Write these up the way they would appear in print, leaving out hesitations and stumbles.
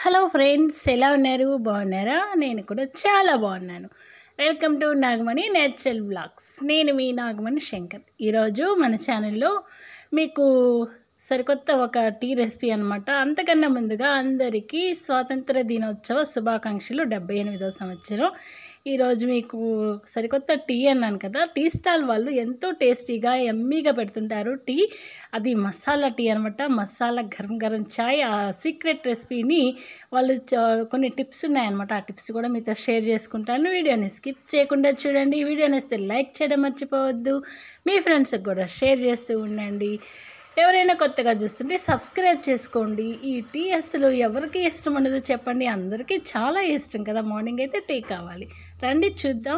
Hello friends, ఎలా ఉన్నారు? బాగున్నారా? నేను కూడా చాలా బాగున్నాను. Welcome to Nagamani natural blogs. నేను మీ నాగమణి శంకర్. ఈరోజు మన ఛానల్లో మీకు సరికొత్త ఒక టీ రెసిపీ అనమాట. అంతకన్నా ముందుగా అందరికీ స్వాతంత్ర దినోత్సవ శుభాకాంక్షలు. 78వ సంవత్సరం. ఈరోజు మీకు సరికొత్త టీ అన్నాను కదా, టీ స్టాల్ వాళ్ళు ఎంతో టేస్టీగా యమ్మీగా పెడుతుంటారు టీ. అది మసాలా టీ అనమాట. మసాలా గరం గరం చాయ్. ఆ సీక్రెట్ రెసిపీని వాళ్ళు కొన్ని టిప్స్ ఉన్నాయన్నమాట. ఆ టిప్స్ కూడా మీతో షేర్ చేసుకుంటాను. వీడియోని స్కిప్ చేయకుండా చూడండి. వీడియోని వస్తే లైక్ చేయడం మర్చిపోవద్దు. మీ ఫ్రెండ్స్కి కూడా షేర్ చేస్తూ ఉండండి. ఎవరైనా కొత్తగా చూస్తుంటే సబ్స్క్రైబ్ చేసుకోండి. ఈ టీ అసలు ఎవరికి ఇష్టం ఉండదు చెప్పండి? అందరికీ చాలా ఇష్టం కదా. మార్నింగ్ అయితే టీ కావాలి. రండి చూద్దాం.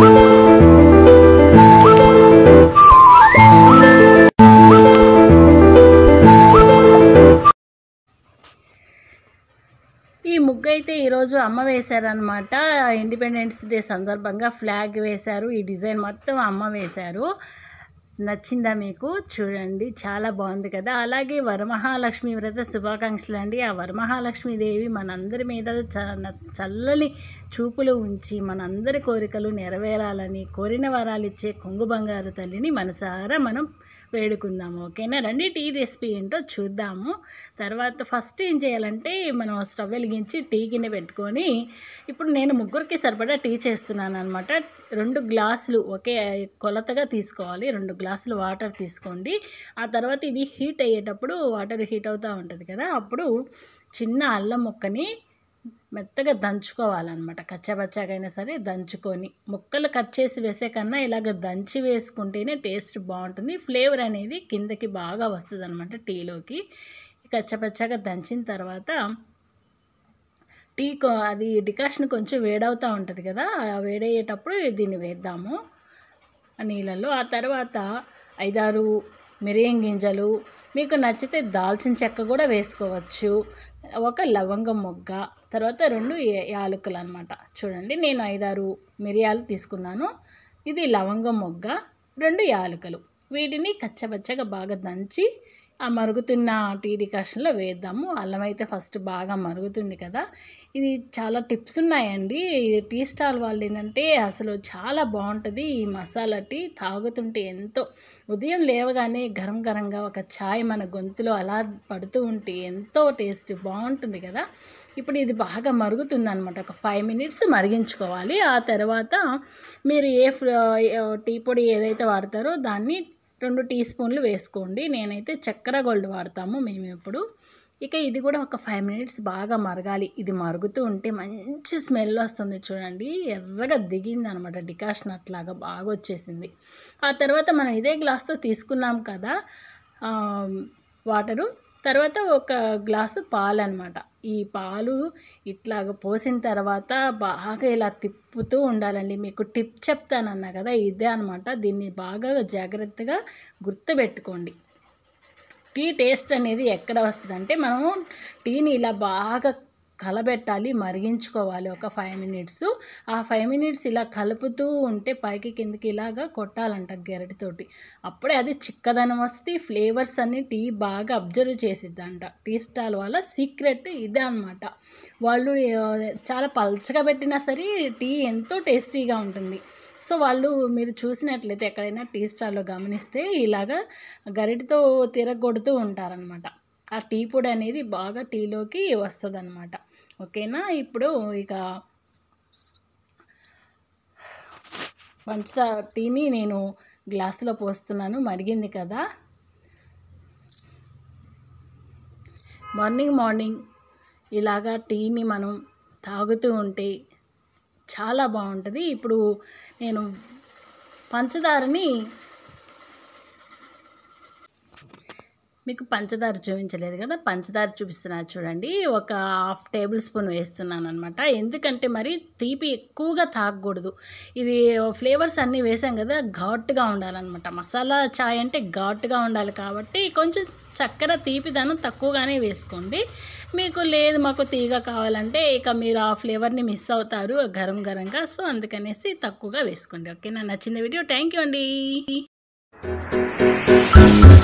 ఈ ముగ్గు అయితే ఈరోజు అమ్మ వేశారనమాట. ఇండిపెండెన్స్ డే సందర్భంగా ఫ్లాగ్ వేశారు. ఈ డిజైన్ మొత్తం అమ్మ వేశారు. నచ్చిందా మీకు? చూడండి, చాలా బాగుంది కదా. అలాగే వరమహాలక్ష్మి వ్రత శుభాకాంక్షలు అండి. ఆ వరమహాలక్ష్మీదేవి మనందరి మీద చల్లని చూపులు ఉంచి మనందరి కోరికలు నెరవేరాలని, కోరిన వరాలు ఇచ్చే కొంగు బంగారు తల్లిని మనసారా మనం వేడుకుందాము. ఓకేనా? రండి టీ రెసిపీ ఏంటో చూద్దాము. తర్వాత ఫస్ట్ ఏం చేయాలంటే, మనం స్టవ్ వెలిగించి టీ గిన్నె పెట్టుకొని, ఇప్పుడు నేను ముగ్గురికి సరిపడా టీ చేస్తున్నాను అనమాట. 2 గ్లాసులు ఒకే కొలతగా తీసుకోవాలి. 2 గ్లాసులు వాటర్ తీసుకోండి. ఆ తర్వాత ఇది హీట్ అయ్యేటప్పుడు, వాటర్ హీట్ అవుతూ ఉంటుంది కదా, అప్పుడు చిన్న అల్లం ముక్కని మెత్తగా దంచుకోవాలన్నమాట. కచ్చాబచ్చాగైనా సరే దంచుకొని, ముక్కలు కట్ చేసి వేసే కన్నా ఇలాగ దంచి వేసుకుంటేనే టేస్ట్ బాగుంటుంది. ఫ్లేవర్ అనేది కిందకి బాగా వస్తుంది అనమాట టీలోకి. కచ్చపచ్చగా దంచిన తర్వాత అది డికాషన్ కొంచెం వేడవుతూ ఉంటుంది కదా, వేడయ్యేటప్పుడు దీన్ని వేద్దాము నీళ్ళల్లో. ఆ తర్వాత 5-6 మిరియం గింజలు, మీకు నచ్చితే దాల్చిన చెక్క కూడా వేసుకోవచ్చు, ఒక లవంగం మొగ్గ, తర్వాత 2 యాలకులు అనమాట. చూడండి, నేను 5-6 మిరియాలు తీసుకున్నాను. ఇది లవంగం మొగ్గ, 2 యాలకులు. వీటిని కచ్చపచ్చగా బాగా దంచి ఆ మరుగుతున్న టీ డికాషన్లో వేద్దాము. అల్లం అయితే ఫస్ట్ బాగా మరుగుతుంది కదా. ఇది చాలా టిప్స్ ఉన్నాయండి. టీ స్టాల్ వాళ్ళు ఏంటంటే అసలు చాలా బాగుంటుంది ఈ మసాలా టీ. తాగుతుంటే ఎంతో, ఉదయం లేవగానే గరం గరంగా ఒక ఛాయ్ మన గొంతులో అలా పడుతూ ఉంటే ఎంతో టేస్ట్ బాగుంటుంది కదా. ఇప్పుడు ఇది బాగా మరుగుతుంది అనమాట. ఒక 5 మినిట్స్ మరిగించుకోవాలి. ఆ తర్వాత మీరు టీ పొడి ఏదైతే వాడతారో దాన్ని 2 టీ స్పూన్లు వేసుకోండి. నేనైతే చక్కెర గోల్డ్ వాడతాము మేము ఎప్పుడు. ఇక ఇది కూడా ఒక 5 మినిట్స్ బాగా మరగాలి. ఇది మరుగుతూ ఉంటే మంచి స్మెల్ వస్తుంది. చూడండి, ఎర్రగా దిగింది అనమాట డికాషన్, అట్లాగా బాగా వచ్చేసింది. ఆ తర్వాత మనం ఇదే గ్లాస్తో తీసుకున్నాం కదా వాటరు, తర్వాత ఒక గ్లాసు పాలు అనమాట. ఈ పాలు ఇట్లాగ పోసిన తర్వాత బాగా ఇలా తిప్పుతూ ఉండాలండి. మీకు టిప్ చెప్తానన్నా కదా, ఇదే అనమాట. దీన్ని బాగా జాగ్రత్తగా గుర్తుపెట్టుకోండి. టీ టేస్ట్ అనేది ఎక్కడ వస్తుందంటే, మనము టీని ఇలా బాగా కలబెట్టాలి, మరిగించుకోవాలి ఒక 5 మినిట్స్. ఆ 5 మినిట్స్ ఇలా కలుపుతూ ఉంటే పైకి కిందకి ఇలాగా కొట్టాలంట గరిటెతోటి. అప్పుడే అది చిక్కదనం వస్తుంది. ఫ్లేవర్స్ అన్నీ టీ బాగా అబ్జర్వ్ చేసిద్దంట. టీ స్టాల్ వాళ్ళ సీక్రెట్ ఇదే అనమాట. వాళ్ళు చాలా పల్చగా పెట్టినా సరే టీ ఎంతో టేస్టీగా ఉంటుంది. సో వాళ్ళు, మీరు చూసినట్లయితే ఎక్కడైనా టీ స్టాల్లో గమనిస్తే ఇలాగా గరిటెతో తిరగొడుతూ ఉంటారనమాట. ఆ టీ పొడి అనేది బాగా టీలోకి వస్తుంది అనమాట. ఓకేనా? ఇప్పుడు ఇక పంచదార టీని నేను గ్లాసులో పోస్తున్నాను. మరిగింది కదా. మార్నింగ్ ఇలాగా టీని మనం తాగుతూ ఉంటే చాలా బాగుంటుంది. ఇప్పుడు నేను పంచదారని, మీకు పంచదార చూపించలేదు కదా, పంచదార చూపిస్తున్నాను చూడండి. ఒక 1/2 టేబుల్ స్పూన్ వేస్తున్నాను అనమాట. ఎందుకంటే మరి తీపి ఎక్కువగా తాగకూడదు. ఇది ఫ్లేవర్స్ అన్నీ వేసాం కదా, ఘాటుగా ఉండాలన్నమాట. మసాలా చాయ్ అంటే ఘాటుగా ఉండాలి కాబట్టి కొంచెం చక్కెర తీపిదనం తక్కువగానే వేసుకోండి. మీకు లేదు మాకు తీగ కావాలంటే ఇక మీరు ఆ ఫ్లేవర్ని మిస్ అవుతారు గరం గరంగా. సో అందుకనేసి తక్కువగా వేసుకోండి. ఓకేనా? నచ్చింది వీడియో. థ్యాంక్ యూ అండి.